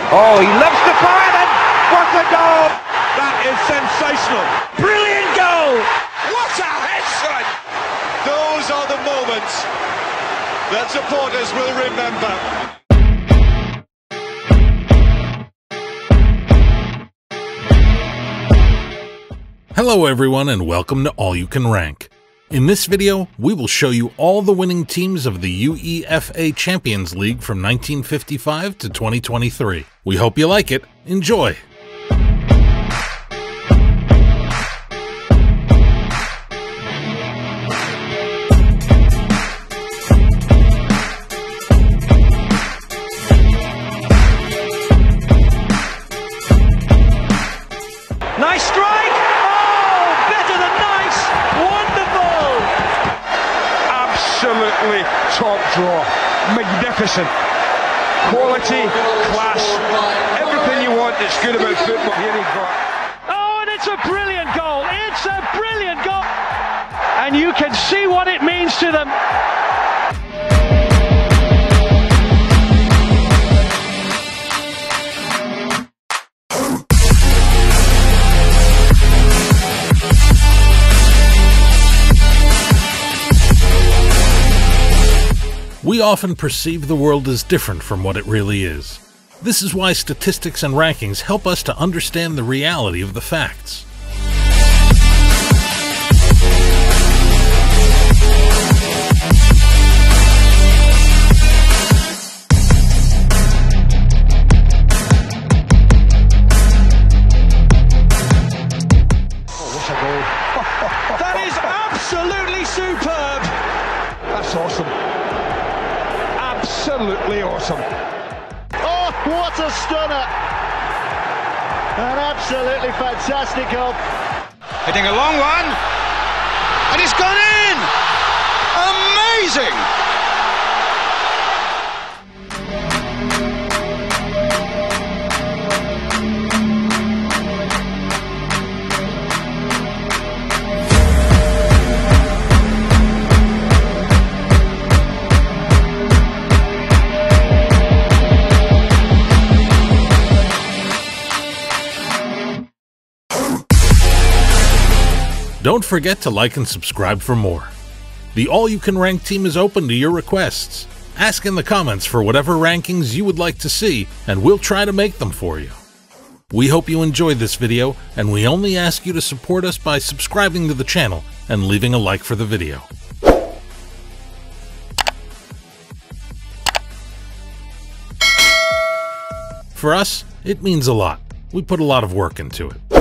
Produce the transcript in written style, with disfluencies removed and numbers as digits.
Oh, he loves to fire then! What a goal! That is sensational! Brilliant goal! What a head, son! Those are the moments that supporters will remember. Hello everyone and welcome to All You Can Rank. In this video, we will show you all the winning teams of the UEFA Champions League from 1955 to 2023. We hope you like it. Enjoy! Nice strike! Oh, better than nice! Wonderful! Absolutely top draw. Magnificent. Quality, class, everything you want that's good about football. Here he got. Oh, and it's a brilliant goal! It's a brilliant goal! And you can see what it means to them. We often perceive the world as different from what it really is. This is why statistics and rankings help us to understand the reality of the facts. Oh, what a goal. That is absolutely superb. That's awesome. Absolutely awesome. Oh, what a stunner! An absolutely fantastic goal. Hitting a long one, and it's gone in! Amazing! Don't forget to like and subscribe for more. The All You Can Rank team is open to your requests. Ask in the comments for whatever rankings you would like to see, and we'll try to make them for you. We hope you enjoyed this video, and we only ask you to support us by subscribing to the channel and leaving a like for the video. For us, it means a lot. We put a lot of work into it.